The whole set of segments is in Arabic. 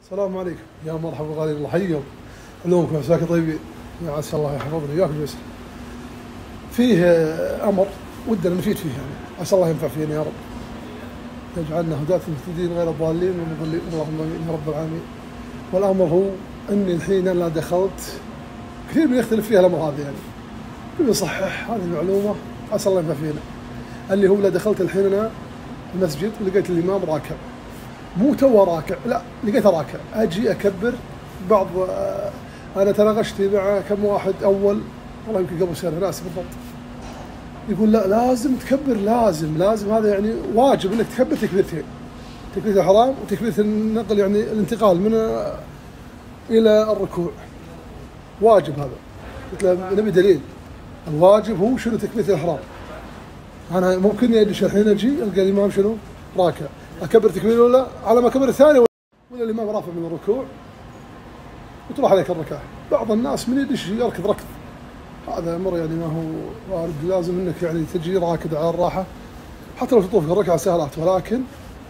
السلام عليكم، يا مرحبا غالي، الله يحييكم. علومكم عساكم طيبين، يا عسى الله يحفظنا وياكم ويسر. فيه امر ودنا نفيد فيه، يعني عسى الله ينفع فينا يا رب، يجعلنا هداة المهتدين غير الضالين والمضلين، اللهم امين يا رب العالمين. والامر هو اني الحين انا دخلت، كثير من يختلف فيها الامر هذا، يعني يصحح هذه المعلومه عسى الله ينفع فينا. اللي هو لا دخلت الحين انا المسجد ولقيت الامام راكع، مو تو راكع، لا لقيته راكع، اجي اكبر. بعض انا تناقشت مع كم واحد اول، والله يمكن قبل سنه ناسي بالضبط، يقول لا لازم تكبر، لازم هذا يعني واجب انك تكبر تكبيرتين، تكبيره الحرام وتكبيره النقل، يعني الانتقال من الى الركوع، واجب هذا. قلت له نبي دليل، الواجب هو شنو؟ تكبيره الحرام. انا ممكن ادش الحين اجي القى الامام شنو؟ راكع، اكبر تكبيره ولا على ما اكبر الثانيه ولا الامام رافع من الركوع وتروح عليك الركعه. بعض الناس من يدش يركض ركض، هذا امر يعني ما هو وارد. لازم انك يعني تجي راكد على الراحه، حتى لو تطوف الركعه سهلات. ولكن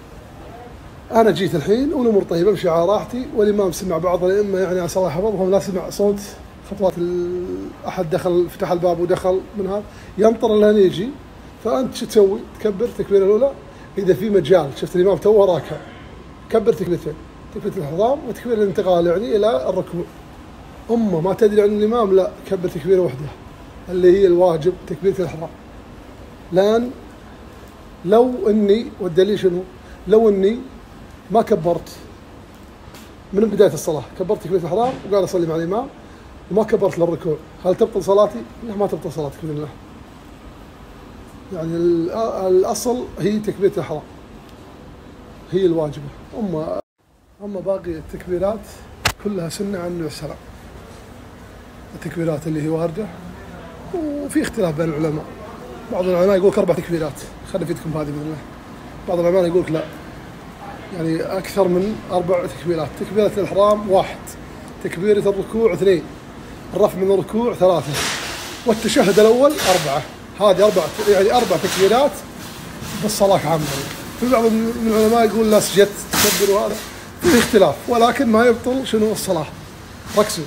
انا جيت الحين والامور طيبه، امشي على راحتي، والامام سمع بعض الائمه يعني عسى الله يحفظهم لا سمع صوت خطوات احد دخل فتح الباب ودخل من هذا، ينطر لين يجي. فانت شو تسوي؟ تكبر التكبيره الاولى، اذا في مجال شفت الامام توه راكع كبر تكبيرتين، تكبيره الحرام وتكبيره الانتقال يعني الى الركوع. ما تدري عن الامام، لا كبر تكبيره واحده اللي هي الواجب تكبيره الحرام. لان لو اني، والدليل شنو؟ لو اني ما كبرت من بدايه الصلاه، كبرت تكبيره الحرام وقال اصلي مع الامام وما كبرت للركوع، هل تبطل صلاتي؟ لا ما تبطل صلاتك باذن الله. يعني الاصل هي تكبيره الحرام هي الواجبه. اما باقي التكبيرات كلها سنه عن النبي السلام، التكبيرات اللي هي وارده، وفي اختلاف بين العلماء. بعض العلماء يقول 4 تكبيرات، خلينا نفيدكم هذه باذن الله. بعض العلماء يقول لا، يعني اكثر من 4 تكبيرات. تكبيره الإحرام 1، تكبيره الركوع 2، الرفع من الركوع 3، والتشهد الاول 4. هذه 4 تكبيرات بالصلاه عامه. في بعض من العلماء يقول لا سجدت تكبر، وهذا فيه اختلاف، ولكن ما يبطل شنو الصلاه. ركزوا،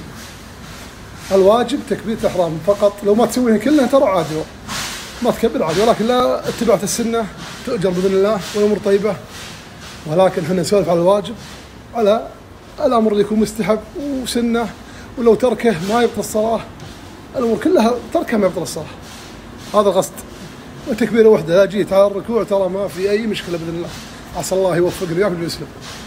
الواجب تكبيره الإحرام فقط. لو ما تسويها كلها ترى عادي، ما تكبر عادي، ولكن لا اتبعت السنه تؤجر باذن الله والامور طيبه. ولكن احنا نسولف على الواجب، على الامر اللي يكون مستحب وسنه، ولو تركه ما يبطل الصلاه. الامور كلها تركها ما يبطل الصلاه، هذا القصد. وتكبيره واحده لا جيت على الركوع ترى ما في اي مشكله باذن الله. عسى الله يوفقنا وياكم ويسلم.